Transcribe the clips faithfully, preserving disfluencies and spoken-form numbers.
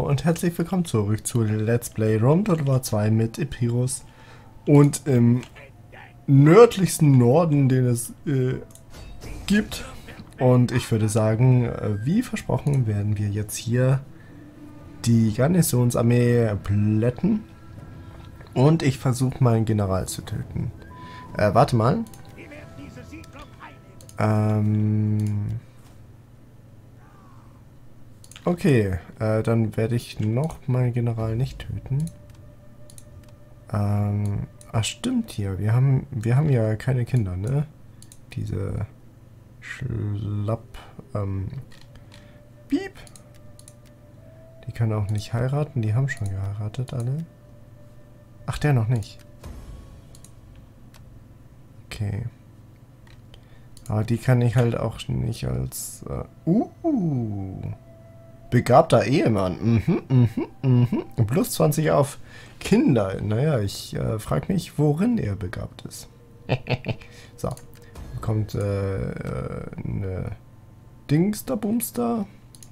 und herzlich willkommen zurück zu Let's Play Rome Total War zwei mit Epirus. Und im nördlichsten Norden, den es äh, gibt. Und ich würde sagen, äh, wie versprochen, werden wir jetzt hier die Garnisonsarmee plätten. Und ich versuche meinen General zu töten. Äh, warte mal. Ähm... Okay, äh, dann werde ich noch meinen General nicht töten. Ähm, ach stimmt hier, wir haben, wir haben ja keine Kinder, ne? Diese Schlapp, ähm, Piep. Die können auch nicht heiraten, die haben schon geheiratet alle. Ach, der noch nicht. Okay. Aber die kann ich halt auch nicht als, äh, uh, begabter Ehemann. Mhm, mhm, mhm. Plus zwanzig auf Kinder. Naja, ich äh, frage mich, worin er begabt ist. So. Kommt äh, eine Dingster-Bumster.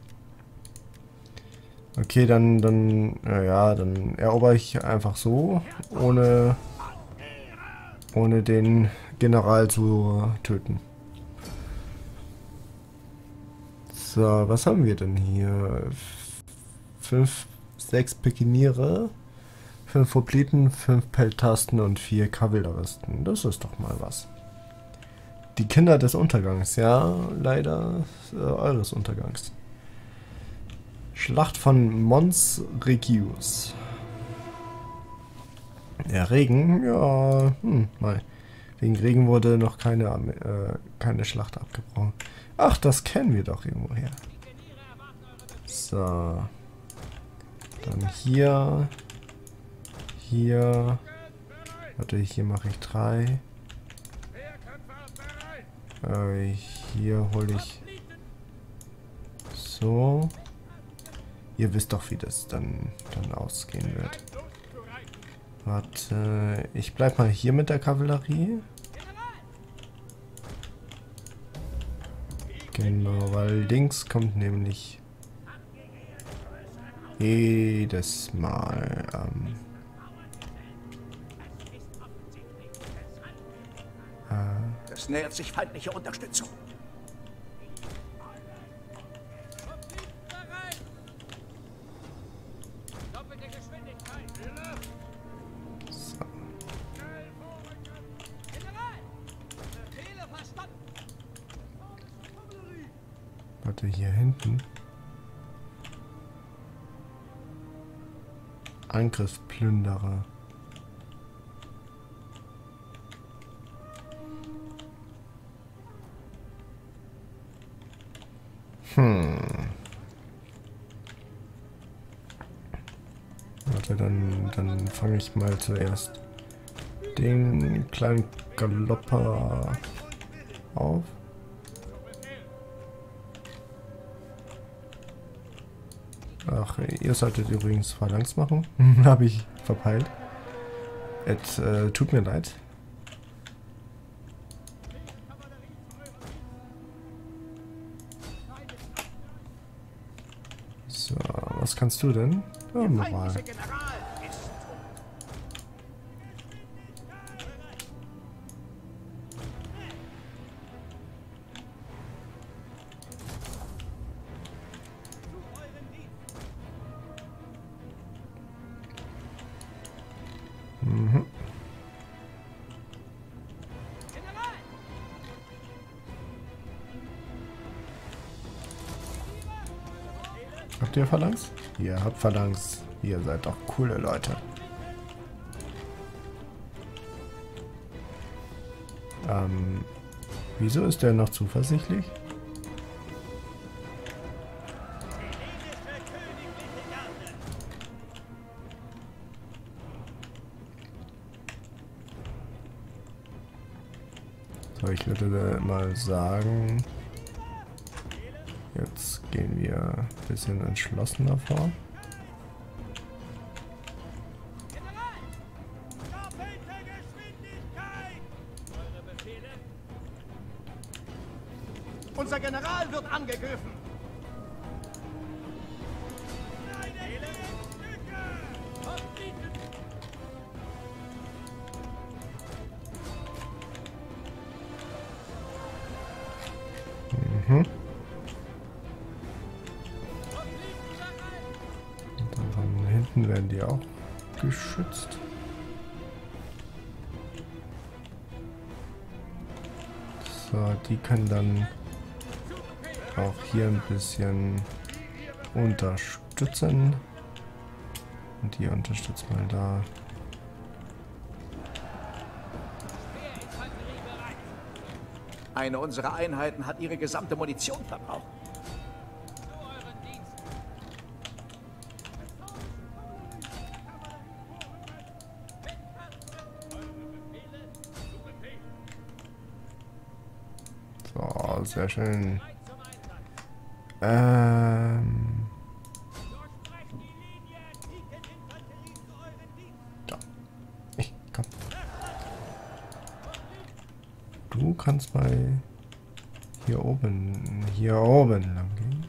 Okay, dann, dann, ja, dann erober ich einfach so, ohne, ohne den General zu töten. So, was haben wir denn hier? Fünf, sechs Pikiniere, fünf Hopliten, fünf Peltasten und vier Kavalleristen. Das ist doch mal was. Die Kinder des Untergangs, ja, leider äh, eures Untergangs. Schlacht von Mons Regius. Der Regen, ja, hm, mal. Wegen Regen wurde noch keine, äh, keine Schlacht abgebrochen. Ach, das kennen wir doch irgendwo her. So. Dann hier. Hier. Warte, hier mache ich drei. Äh, hier hole ich so. Ihr wisst doch, wie das dann, dann ausgehen wird. Warte, ich bleib mal hier mit der Kavallerie. Genau, weil links kommt nämlich jedes Mal ähm, äh, es nähert sich feindliche Unterstützung. so. Warte, hier hinten. Angriffsplünderer. Hm. Warte, dann, dann fange ich mal zuerst den kleinen Galopper auf. Ach, ihr solltet übrigens Phalanx machen. Habe ich verpeilt. Es äh, tut mir leid. So, was kannst du denn? Ja, normal. Mhm. Habt ihr Phalanx? Ihr habt Phalanx. Ihr seid doch coole Leute. Ähm, wieso ist der noch zuversichtlich? So, ich würde mal sagen, jetzt gehen wir ein bisschen entschlossener vor. Unser General wird angegriffen. Mhm. Und dann von hinten werden die auch geschützt. So, die können dann auch hier ein bisschen unterstützen. Und die unterstützt mal da. Eine unserer Einheiten hat ihre gesamte Munition verbraucht. So, sehr schön. Ähm. Da. Ich, komm. Du kannst mal hier oben, hier oben lang gehen.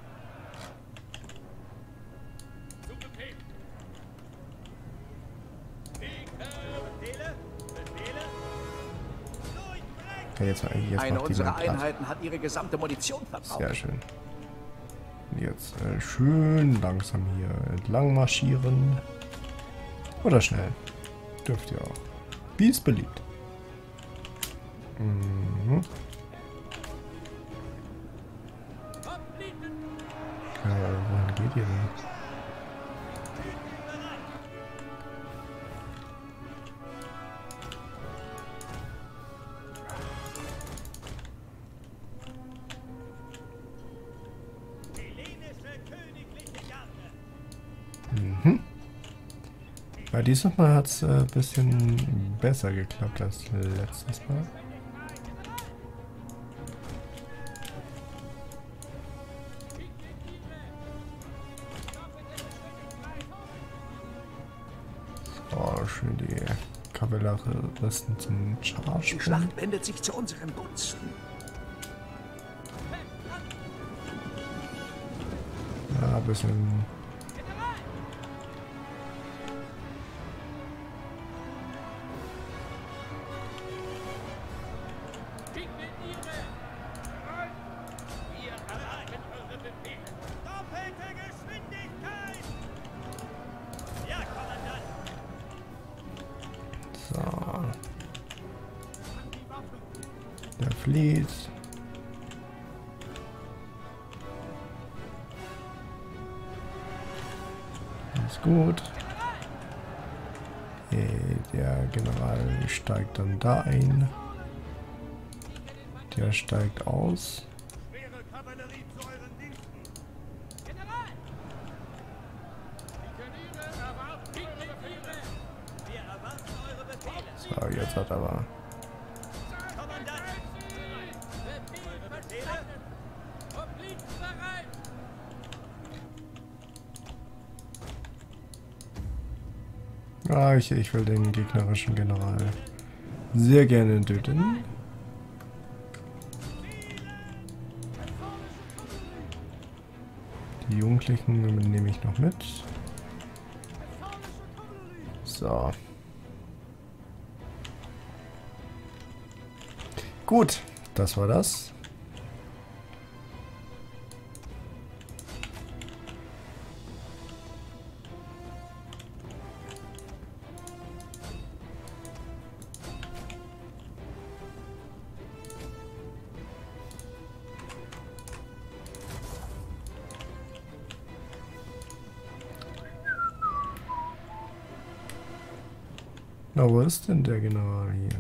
Okay, jetzt, jetzt Eine macht die unserer mal platt. Einheiten hat ihre gesamte Munition verbraucht. Sehr schön. Jetzt äh, schön langsam hier entlang marschieren. Oder schnell. Dürft ihr auch. Wie es beliebt. Mhm. Äh, wohin geht ihr denn? Mhm. Bei diesem Mal hat es ein äh, bisschen besser geklappt als letztes Mal. Oh, schön die Kavalleristen zum Charge. Die Schlacht wendet sich zu unseren Gunsten. Ja, ein bisschen. So. Der flieht. Alles gut. Okay, der General steigt dann da ein. Der steigt aus. So, jetzt hat aber. Ah, ich, ich will den gegnerischen General sehr gerne töten. Die Jugendlichen nehme ich noch mit. So. Gut, das war das. Na, wo ist denn der General hier?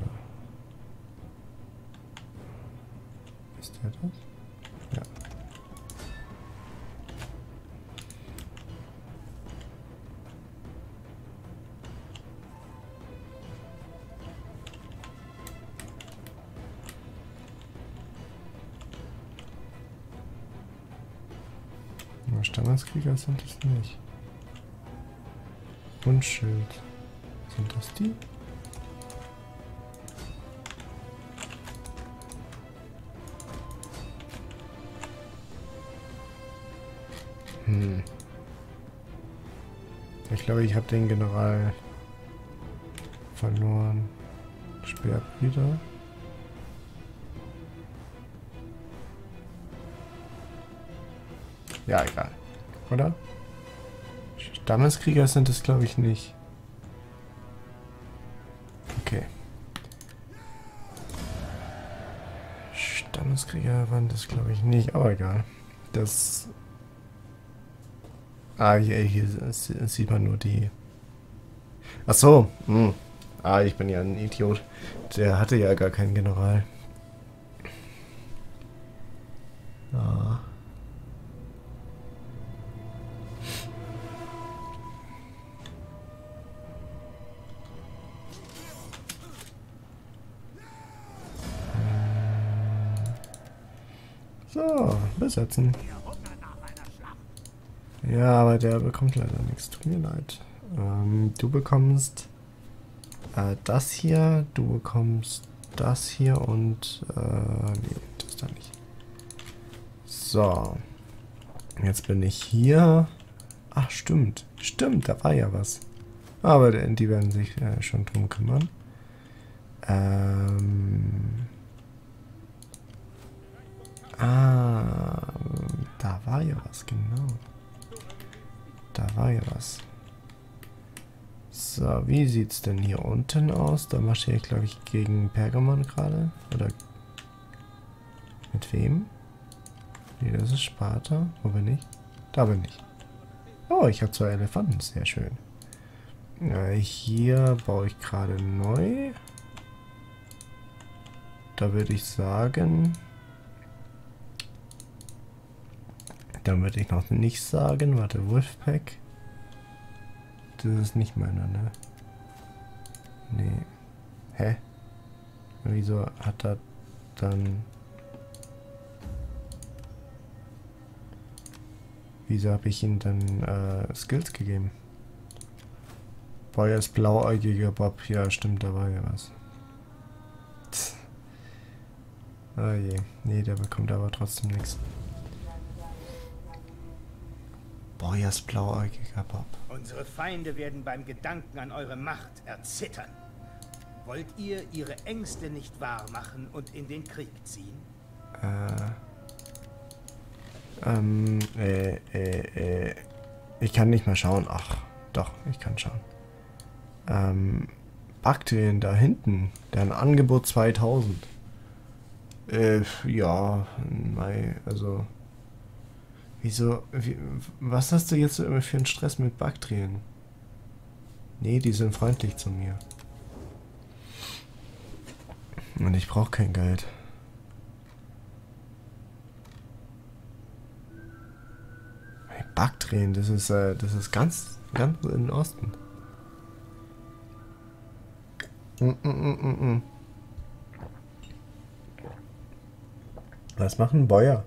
Ist der das? Ja. Na, Standardskrieger sind das nicht. Und Schild. Sind das die? Hm. Ich glaube, ich habe den General verloren. Speerbrüder. Ja, egal. Oder? Stammeskrieger sind es, glaube ich, nicht. Okay. Stammeskrieger waren das, glaube ich, nicht. Aber egal. Das... Ah, hier, hier sieht man nur die... Ach so. Hm. Ah, ich bin ja ein Idiot. Der hatte ja gar keinen General. Ah. So, besetzen. Ja, aber der bekommt leider nichts. Tut mir leid. Ähm, du bekommst äh, das hier, du bekommst das hier und äh, nee, das da nicht. So. Jetzt bin ich hier. Ach, stimmt. Stimmt, da war ja was. Aber die werden sich äh, schon drum kümmern. Ähm... Ah, da war ja was, genau. Da war ja was. So, wie sieht's denn hier unten aus? Da marschiere ich, glaube ich, gegen Pergamon gerade. Oder mit wem? Nee, das ist Sparta. Wo bin ich? Da bin ich. Oh, ich habe zwei Elefanten. Sehr schön. Äh, hier baue ich gerade neu. Da würde ich sagen... Dann würde ich noch nicht sagen. Warte, Wolfpack. Das ist nicht meiner, ne? Nee. Hä? Wieso hat er dann... Wieso habe ich ihm dann äh, Skills gegeben? Boyers blauäugiger Bob. Ja, stimmt, da war ja was. Tch. Oh je. Nee, der bekommt aber trotzdem nichts. Boyers blauäugiger Bob. Unsere Feinde werden beim Gedanken an eure Macht erzittern. Wollt ihr ihre Ängste nicht wahr machen und in den Krieg ziehen? Äh... Ähm, äh, äh, äh... Ich kann nicht mehr schauen. Ach, doch, ich kann schauen. Ähm... Bakterien da hinten. Deren Angebot zweitausend. Äh, ja, mei, also... Wieso, wie, was hast du jetzt für einen Stress mit Bakterien? Nee, die sind freundlich zu mir. Und ich brauche kein Geld. Hey, Bakterien, das ist, äh, das ist ganz, ganz im Osten. Mm, mm, mm, mm. Was machen Bäuer?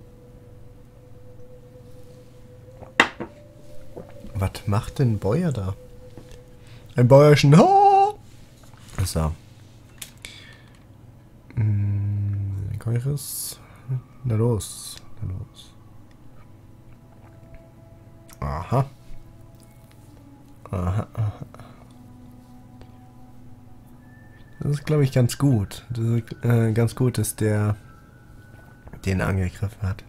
Was macht denn Bäuer da? Ein Bäuerchen. Oh! So. Hm, Keures. Na los. Na los. Aha. Aha, aha. Das ist, glaube ich, ganz gut. Das ist äh, ganz gut, dass der den angegriffen hat.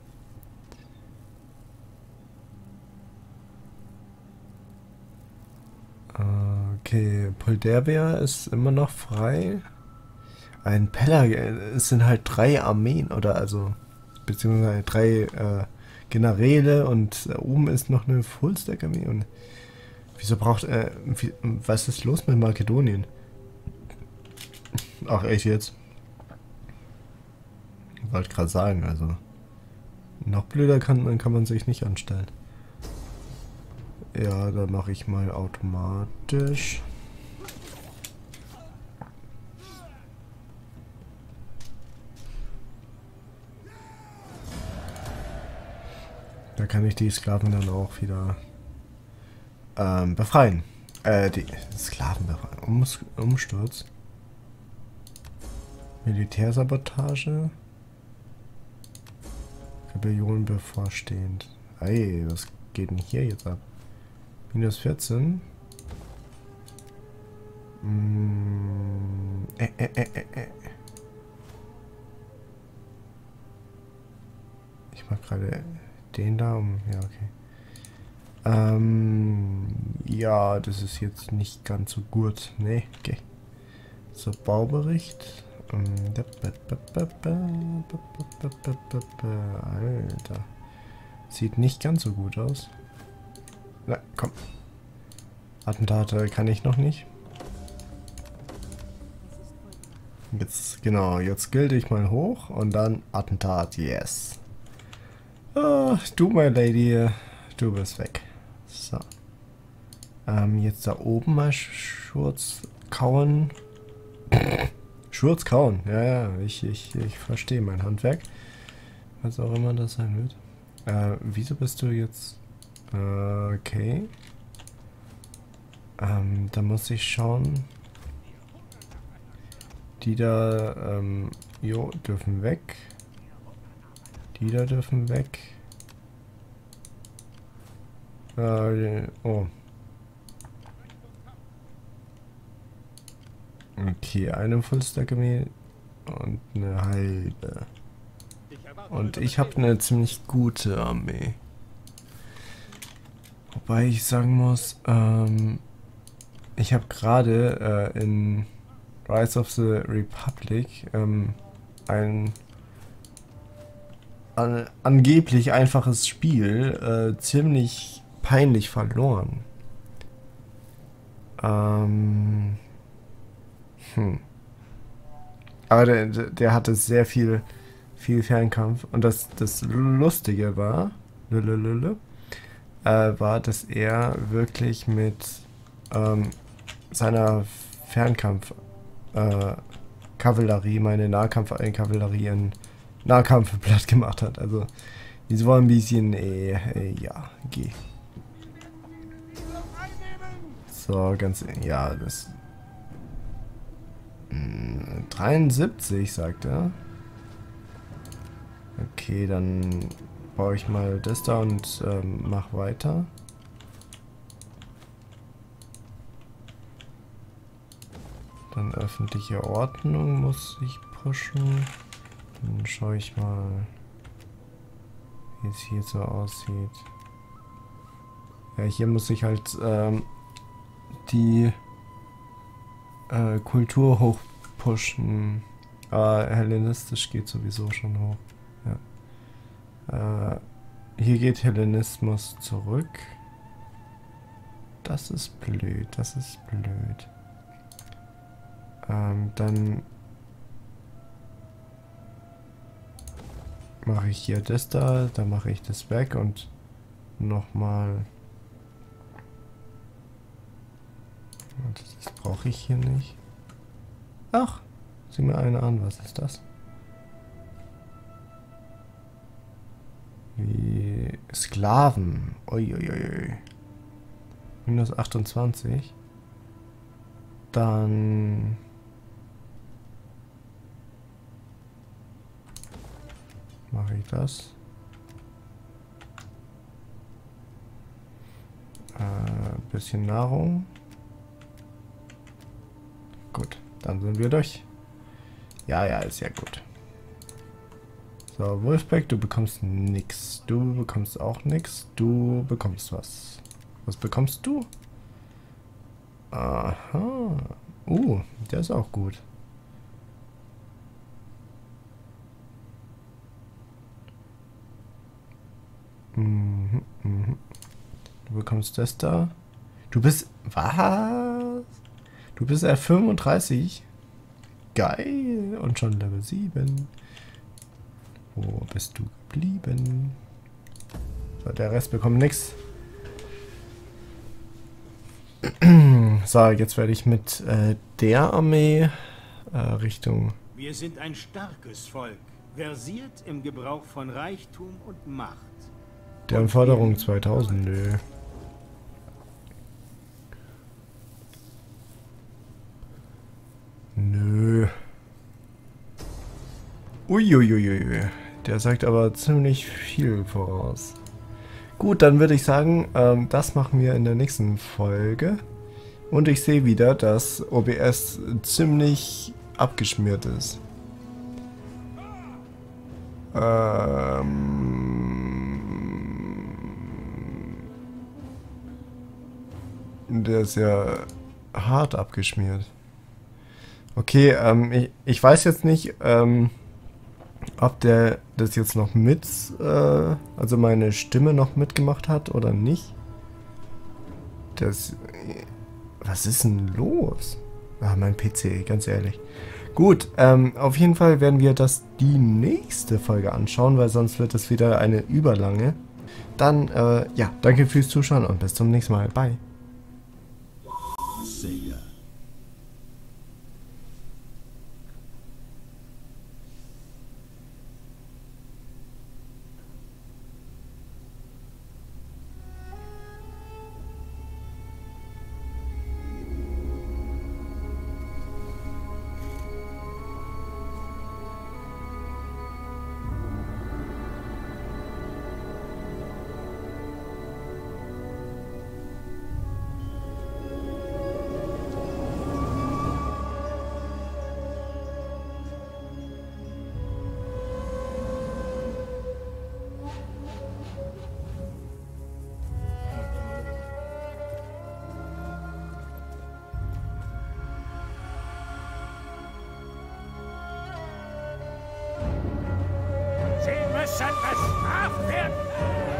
Okay, Polderbeer ist immer noch frei. Ein Peller, es sind halt drei Armeen, oder also, beziehungsweise drei äh, Generäle und äh, oben ist noch eine Fullstack-Armee. Und wieso braucht er, äh, wie, was ist los mit Makedonien? Ach, echt jetzt? Ich wollte gerade sagen, also, noch blöder kann man, kann man sich nicht anstellen. Ja, dann mache ich mal automatisch. Da kann ich die Sklaven dann auch wieder ähm, befreien. Äh, die Sklaven befreien. Um, Umsturz. Militärsabotage. Rebellion bevorstehend. Ey, was geht denn hier jetzt ab? Minus vierzehn. Mm, äh, äh, äh, äh. Ich mach gerade den da um. Ja, okay. Ähm, ja, das ist jetzt nicht ganz so gut. Nee, okay. So, Baubericht. Alter. Sieht nicht ganz so gut aus. Na, komm. Attentate kann ich noch nicht. Jetzt, genau, jetzt gilt ich mal hoch und dann Attentat, yes. Oh, du, my lady, du bist weg. So. Ähm, jetzt da oben mal Schurz kauen. Schurz kauen, ja, ja, ich, ich, ich verstehe mein Handwerk. Was auch immer das sein wird. Äh, wieso bist du jetzt... Äh, okay. Ähm, da muss ich schauen... Die da, ähm, jo, dürfen weg. Die da dürfen weg. Äh, oh. Okay, eine Fullstack-Armee und eine halbe. Und ich habe eine ziemlich gute Armee. Wobei ich sagen muss, ähm, ich habe gerade äh, in Rise of the Republic ähm, ein an, angeblich einfaches Spiel äh, ziemlich peinlich verloren. Ähm, hm. Aber der, der hatte sehr viel, viel Fernkampf. Und das, das Lustige war, lulululu, äh, war, dass er wirklich mit ähm, seiner Fernkampf Äh, Kavallerie, meine Nahkampf-Kavallerie in Nahkampf platt gemacht hat. Also, die war ein bisschen, äh, äh, ja, geh. So, ganz, ja, das. Mh, dreiundsiebzig, sagt er. Okay, dann baue ich mal das da und ähm, mach weiter. Dann öffentliche Ordnung muss ich pushen. Dann schaue ich mal, wie es hier so aussieht. Ja, hier muss ich halt ähm, die äh, Kultur hochpushen. Aber hellenistisch geht sowieso schon hoch. Ja. Äh, hier geht Hellenismus zurück. Das ist blöd, das ist blöd. Ähm, dann mache ich hier das da, dann mache ich das weg und nochmal. Das brauche ich hier nicht. Ach, sieh mir eine an, was ist das? Wie Sklaven. Uiuiui. minus achtundzwanzig. Dann mache ich das. Äh, bisschen Nahrung. Gut, dann sind wir durch. Ja, ja, ist ja gut. So, Wolfpack, du bekommst nix. Du bekommst auch nix. Du bekommst was. Was bekommst du? Aha. Uh, der ist auch gut. Mhm, mhm. Du bekommst das da. Du bist... Was? Du bist R fünfunddreißig? Geil. Und schon Level sieben. Wo bist du geblieben? So, der Rest bekommt nichts. So, jetzt werde ich mit äh, der Armee äh, Richtung... Wir sind ein starkes Volk, versiert im Gebrauch von Reichtum und Macht. Der Anforderung zweitausend, nö. Nö. Uiuiuiui. Der sagt aber ziemlich viel voraus. Gut, dann würde ich sagen, ähm, das machen wir in der nächsten Folge. Und ich sehe wieder, dass O B S ziemlich abgeschmiert ist. Ähm... der ist ja hart abgeschmiert. Okay, ähm, ich, ich weiß jetzt nicht, ähm, ob der das jetzt noch mit, äh, also meine Stimme noch mitgemacht hat oder nicht. Das, was ist denn los? Ah, mein P C, ganz ehrlich. Gut, ähm, auf jeden Fall werden wir das die nächste Folge anschauen, weil sonst wird es wieder eine überlange. Dann, äh, ja, danke fürs Zuschauen und bis zum nächsten Mal. Bye. Sega. Sie müssen bestraft werden!